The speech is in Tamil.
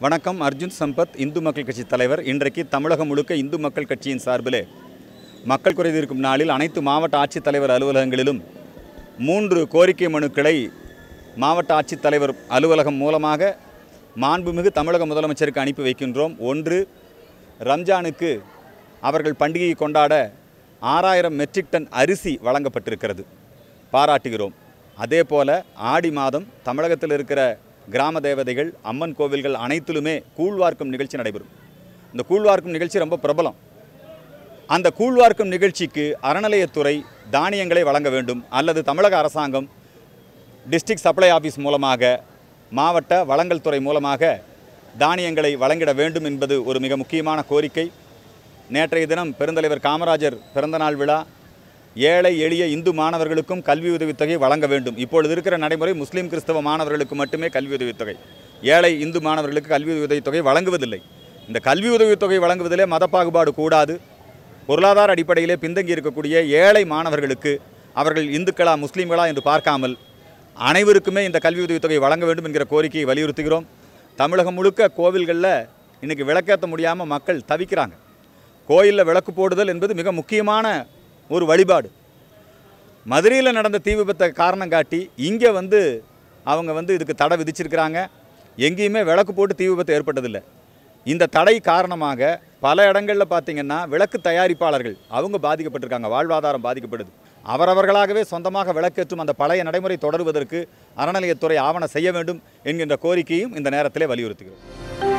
வணக்கம். அர்ஜுன் சம்பத், இந்து மக்கள் கட்சி தலைவர். இன்றைக்கு தமிழகம் முழுக்க இந்து மக்கள் கட்சியின் சார்பிலே மக்கள் குறைதீர்க்கும் நாளில் அனைத்து மாவட்ட ஆட்சித்தலைவர் அலுவலகங்களிலும் 3 கோரிக்கை மனுக்களை மாவட்ட ஆட்சித்தலைவர் அலுவலகம் மூலமாக மாண்புமிகு தமிழக முதலமைச்சருக்கு அனுப்பி வைக்கின்றோம். 1, ரம்ஜானுக்கு அவர்கள் பண்டிகையை கொண்டாட 6000 மெட்ரிக் டன் அரிசி வழங்கப்பட்டிருக்கிறது, பாராட்டுகிறோம். அதேபோல ஆடி மாதம் தமிழகத்தில் இருக்கிற கிராம தேவதைகள், அம்மன் கோவில்கள் அனைத்திலுமே கூழ்வார்க்கும் நிகழ்ச்சி நடைபெறும். இந்த கூழ்வார்க்கும் நிகழ்ச்சி ரொம்ப பிரபலம். அந்த கூழ்வார்க்கும் நிகழ்ச்சிக்கு அறநிலையத்துறை தானியங்களை வழங்க வேண்டும், அல்லது தமிழக அரசாங்கம் டிஸ்ட்ரிக்ட் சப்ளை ஆஃபீஸ் மூலமாக, மாவட்ட வழங்கல் துறை மூலமாக தானியங்களை வழங்கிட வேண்டும் என்பது ஒரு மிக முக்கியமான கோரிக்கை. நேற்றைய தினம் பெருந்தலைவர் காமராஜர் பிறந்தநாள் விழா. ஏழை எளிய இந்து மாணவர்களுக்கும் கல்வி உதவித்தொகை வழங்க வேண்டும். இப்பொழுது இருக்கிற நடைமுறை முஸ்லீம் கிறிஸ்தவ மாணவர்களுக்கு மட்டுமே கல்வி உதவித்தொகை, ஏழை இந்து மாணவர்களுக்கு கல்வி உதவித்தொகை வழங்குவதில்லை. இந்த கல்வி உதவித்தொகை வழங்குவதிலே மத பாகுபாடு கூடாது. பொருளாதார அடிப்படையிலே பின்தங்கி இருக்கக்கூடிய ஏழை மாணவர்களுக்கு அவர்கள் இந்துக்களா முஸ்லீம்களா என்று பார்க்காமல் அனைவருக்குமே இந்த கல்வி உதவித்தொகை வழங்க வேண்டும் என்கிற கோரிக்கையை வலியுறுத்துகிறோம். தமிழகம் முழுக்க கோவில்களில் இன்றைக்கி விளக்கேற்ற முடியாமல் மக்கள் தவிக்கிறாங்க. கோயிலில் விளக்கு போடுதல் என்பது மிக முக்கியமான ஒரு வழிபாடு. மதுரையில் நடந்த தீ விபத்தை காரணம் காட்டி இங்கே அவங்க இதுக்கு தடை விதிச்சிருக்கிறாங்க. எங்கேயுமே விளக்கு போட்டு தீ விபத்து ஏற்பட்டதில்லை. இந்த தடை காரணமாக பல இடங்களில் பார்த்திங்கன்னா விளக்கு தயாரிப்பாளர்கள் அவங்க பாதிக்கப்பட்டிருக்காங்க, வாழ்வாதாரம் பாதிக்கப்படுது. அவரவர்களாகவே சொந்தமாக விளக்கேற்றும் அந்த பழைய நடைமுறை தொடருவதற்கு அறநிலையத்துறை ஆவண செய்ய வேண்டும் என்கின்ற கோரிக்கையும் இந்த நேரத்திலே வலியுறுத்துகிறோம்.